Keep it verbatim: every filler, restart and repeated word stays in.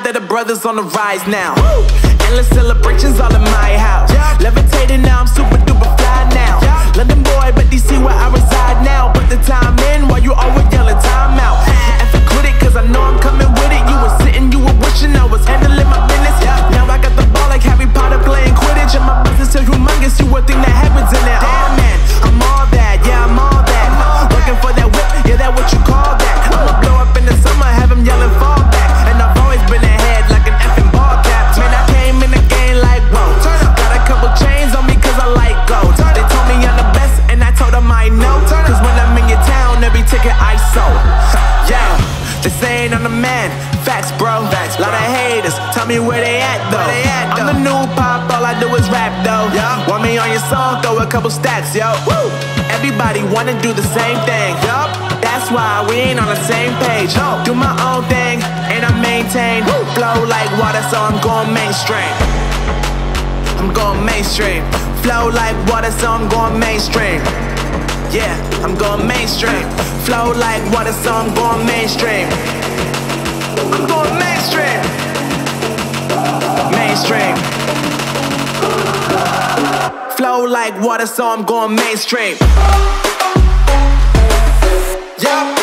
that the brothers on the rise now. Woo! Endless celebrations all in my house. Yeah. Levitating now, I'm super duper fly now. Yeah. London boy, but D C where I reside now. Put the time in while you always yelling time out. And for quit it, cause I know I'm coming with it. You were sitting, you were wishing I was handling my business. Yeah. Now I got the ball like Harry Potter playing Quidditch. And my business so humongous, you would think that happens in there. Oh man, I'm all that, yeah, I'm all that. Looking for that whip, yeah, that what you call that. I'ma blow up in the summer, have them yelling fall back. And I've always been ahead like an effing ball cap. Man, I came in the game like, whoa. Got a couple chains on me cause I like gold. They told me I'm the best and I told them I know. Cause when I'm in your town, every ticket I sold. Yeah, they saying I'm the man. Facts, bro. Facts, bro. Lot of haters, tell me where they at though. They at, though. I'm the new pop, all I do is rap though. Yeah. Want me on your song, throw a couple stacks, yo. Woo. Everybody wanna do the same thing. Yup. That's why we ain't on the same page. No. Do my own thing and I maintain. Woo. Flow like water, so I'm going mainstream. I'm going mainstream. Flow like water, so I'm going mainstream. Yeah, I'm going mainstream. Flow like water, so I'm going mainstream. I'm going mainstream. Mainstream. Flow like water, so I'm going mainstream. Yeah.